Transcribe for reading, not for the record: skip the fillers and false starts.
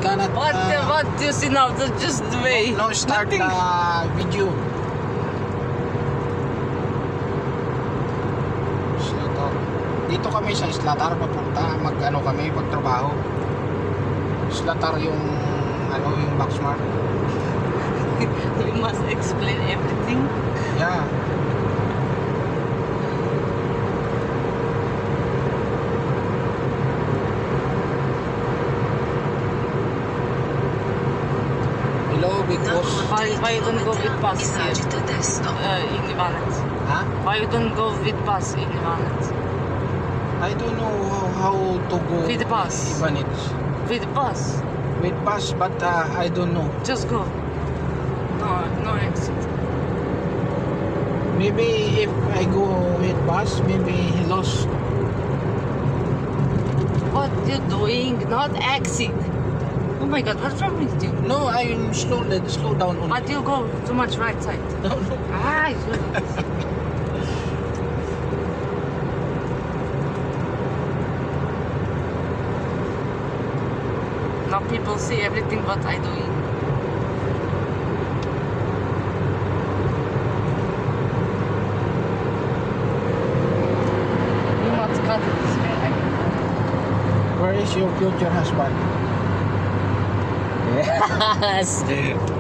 cannot. What do you see now? That's just the way. No, start Nothing. video. Slatar. Dito kami sa Slatar papunta. Mag-ano kami, pagtrabaho. Slatar yung yung Boxmart. You must explain everything. Yeah. Hello, big boss. Why you don't go with bus here? In Ivanec. Huh? Why you don't go with bus in Ivanec? I don't know how to go With the bus. Ivanec. With bus. With bus, but I don't know. Just go. No exit. Maybe if I go with bus, maybe he lost. What you doing? Not exit. Oh my God, what's wrong with you? No, I'm slow down only. But you go too much right side. No, no. Ah, now people see everything what I doing. You must cut this way. Where is your future husband? Yes.